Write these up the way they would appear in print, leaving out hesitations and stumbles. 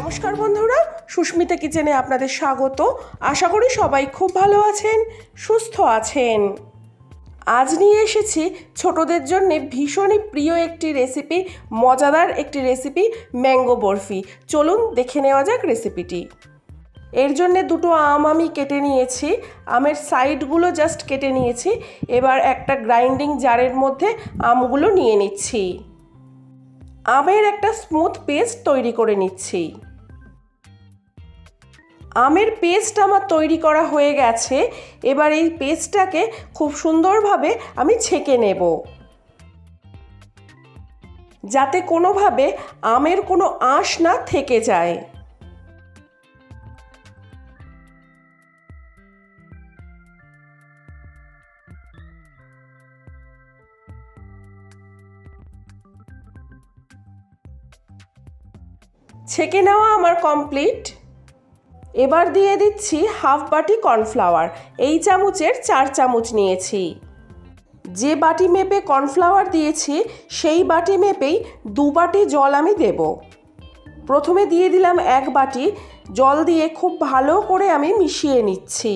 নমস্কার বন্ধুরা, সুস্মিতা কিচেনে আপনাদের স্বাগত। আশা করি সবাই খুব ভালো আছেন, সুস্থ আছেন। আজ নিয়ে এসেছি ছোটদের জন্য ভীষণই প্রিয় একটি রেসিপি, মজাদার একটি রেসিপি, ম্যাঙ্গো বরফি। চলুন দেখে নেওয়া যাক রেসিপিটি। এর জন্য দুটো আম আমি কেটে নিয়েছি, আমের সাইডগুলো জাস্ট কেটে নিয়েছি। এবার একটা গ্রাইন্ডিং জারের মধ্যে আমগুলো নিয়ে নিচ্ছি। আমের একটা স্মুথ পেস্ট তৈরি করে নিচ্ছি। আমের পেস্ট আমার তৈরি করা হয়ে গেছে। এবার এই পেস্টটাকে খুব সুন্দরভাবে আমি ছেঁকে নেব, যাতে কোনোভাবে আমের কোনো আঁশ না থেকে যায়। ছেঁকে নেওয়া আমার কমপ্লিট। এবার দিয়ে দিচ্ছি হাফ বাটি কর্নফ্লাওয়ার। এই চামচের 4 চামচ নিয়েছি। যে বাটি মেপে কর্নফ্লাওয়ার দিয়েছি সেই বাটি মেপেই 2 বাটি জল আমি দেব। প্রথমে দিয়ে দিলাম 1 বাটি জল, দিয়ে খুব ভালো করে আমি মিশিয়ে নিচ্ছি।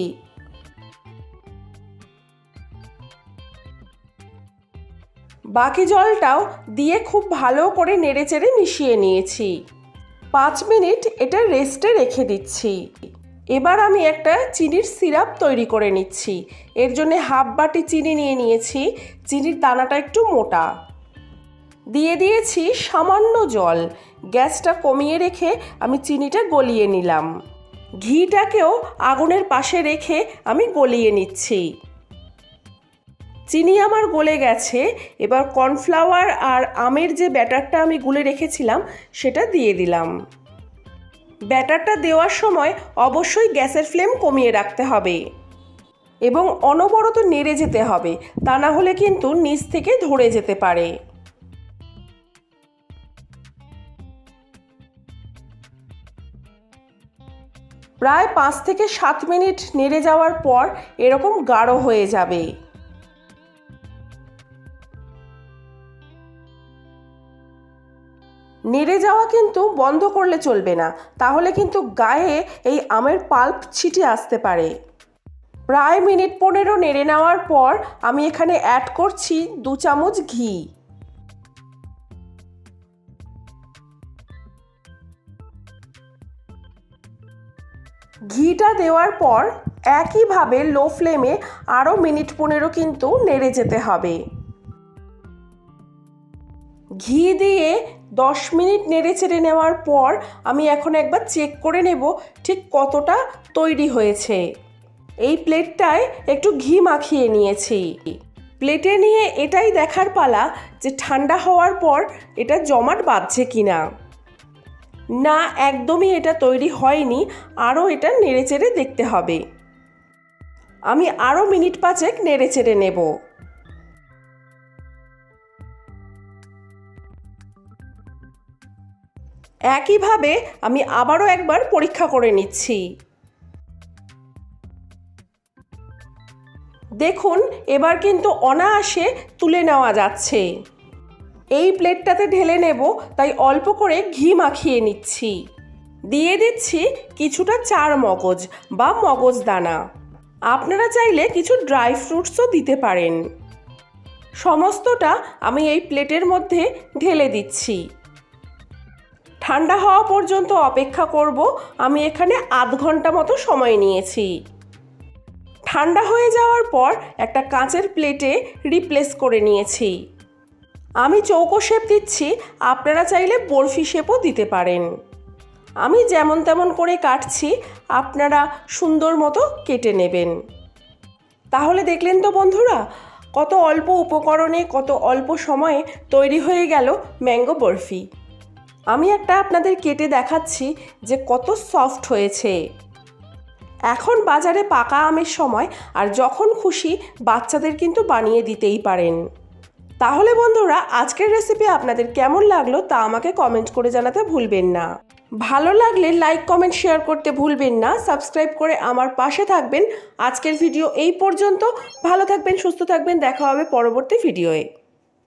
বাকি জলটাও দিয়ে খুব ভালো করে নেড়েচেড়ে মিশিয়ে নিয়েছি। 5 মিনিট এটা রেস্টে রেখে দিচ্ছি। এবার আমি একটা চিনির সিরাপ তৈরি করে নিচ্ছি। এর জন্য হাফ বাটি চিনি নিয়ে নিয়েছি। চিনির দানাটা একটু মোটা। দিয়ে দিয়েছি সামান্য জল। গ্যাসটা কমিয়ে রেখে আমি চিনিটা গলিয়ে নিলাম। ঘিটাকেও আগুনের পাশে রেখে আমি গলিয়ে নিচ্ছি। চিনি আমার গলে গেছে। এবার কর্নফ্লাওয়ার আর আমের যে ব্যাটারটা আমি গুলে রেখেছিলাম সেটা দিয়ে দিলাম। ব্যাটারটা দেওয়ার সময় অবশ্যই গ্যাসের ফ্লেম কমিয়ে রাখতে হবে এবং অনবরত নেড়ে যেতে হবে, তা না হলে কিন্তু নিচ থেকে ধরে যেতে পারে। প্রায় 5 থেকে 7 মিনিট নেড়ে যাওয়ার পর এরকম গাঢ় হয়ে যাবে। নেড়ে যাওয়া কিন্তু বন্ধ করলে চলবে না, তাহলে কিন্তু গায়ে এই আমের পাল্প ছিটে আসতে পারে। প্রায় মিনিট 15 নেড়ে নেওয়ার পর আমি এখানে অ্যাড করছি 2 চামচ ঘি। ঘিটা দেওয়ার পর একইভাবে লো ফ্লেমে আরও মিনিট 15 কিন্তু নেড়ে যেতে হবে। ঘি দিয়ে 10 মিনিট নেড়ে চেড়ে নেওয়ার পর আমি এখন একবার চেক করে নেব ঠিক কতটা তৈরি হয়েছে। এই প্লেটটায় একটু ঘি মাখিয়ে নিয়েছি। প্লেটে নিয়ে এটাই দেখার পালা যে ঠান্ডা হওয়ার পর এটা জমাট বাঁধছে কিনা। না, একদমই এটা তৈরি হয়নি, আরও এটা নেড়ে চেড়ে দেখতে হবে। আমি আরও মিনিট 5 নেড়ে চেড়ে নেব। একইভাবে আমি আবারও একবার পরীক্ষা করে নিচ্ছি। দেখুন, এবার কিন্তু অনায়াসে তুলে নেওয়া যাচ্ছে। এই প্লেটটাতে ঢেলে নেব, তাই অল্প করে ঘি মাখিয়ে নিচ্ছি। দিয়ে দিচ্ছি কিছুটা চার মগজ বা মগজদানা। আপনারা চাইলে কিছু ড্রাই ফ্রুটসও দিতে পারেন। সমস্তটা আমি এই প্লেটের মধ্যে ঢেলে দিচ্ছি। ঠান্ডা হওয়া পর্যন্ত অপেক্ষা করব। আমি এখানে আধ ঘন্টা মতো সময় নিয়েছি। ঠান্ডা হয়ে যাওয়ার পর একটা কাঁচের প্লেটে রিপ্লেস করে নিয়েছি। আমি চৌকো শেপ দিচ্ছি, আপনারা চাইলে বরফি শেপও দিতে পারেন। আমি যেমন তেমন করে কাটছি, আপনারা সুন্দর মতো কেটে নেবেন। তাহলে দেখলেন তো বন্ধুরা, কত অল্প উপকরণে কত অল্প সময়ে তৈরি হয়ে গেল ম্যাঙ্গো বরফি। আমি একটা আপনাদের কেটে দেখাচ্ছি যে কত সফট হয়েছে। এখন বাজারে পাকা আমের সময়, আর যখন খুশি বাচ্চাদের কিন্তু বানিয়ে দিতেই পারেন। তাহলে বন্ধুরা, আজকের রেসিপি আপনাদের কেমন লাগলো তা আমাকে কমেন্ট করে জানাতে ভুলবেন না। ভালো লাগলে লাইক, কমেন্ট, শেয়ার করতে ভুলবেন না। সাবস্ক্রাইব করে আমার পাশে থাকবেন। আজকের ভিডিও এই পর্যন্ত। ভালো থাকবেন, সুস্থ থাকবেন। দেখা হবে পরবর্তী ভিডিওয়ে।